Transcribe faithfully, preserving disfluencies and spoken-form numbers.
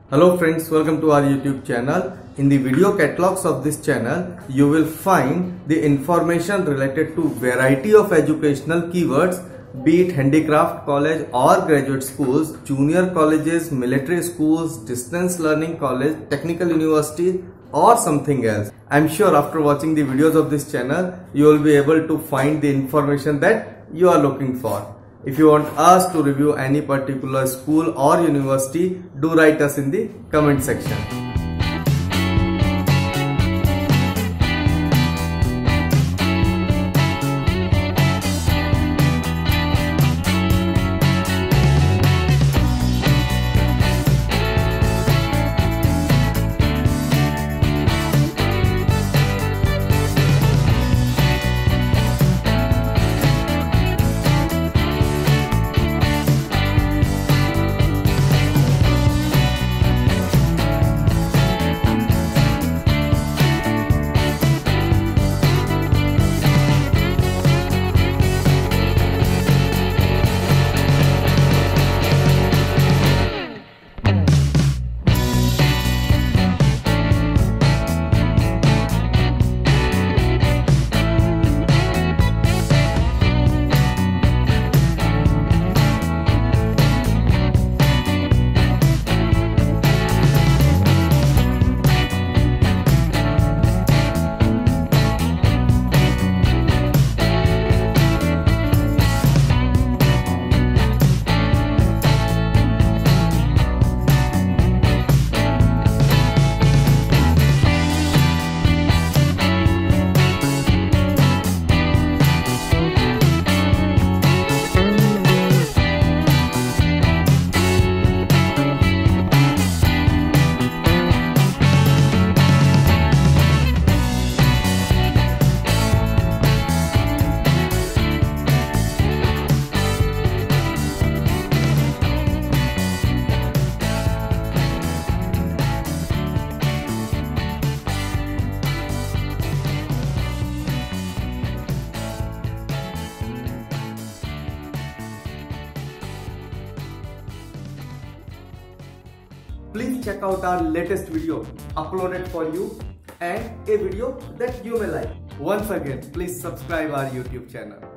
Hello friends, welcome to our YouTube channel. In the video catalogs of this channel, you will find the information related to variety of educational keywords, be it handicraft college or graduate schools, junior colleges, military schools, distance learning college, technical universities or something else. I'm sure after watching the videos of this channel, you will be able to find the information that you are looking for. If you want us to review any particular school or university, do write us in the comment section. Please check out our latest video uploaded for you and a video that you may like. Once again, please subscribe our YouTube channel.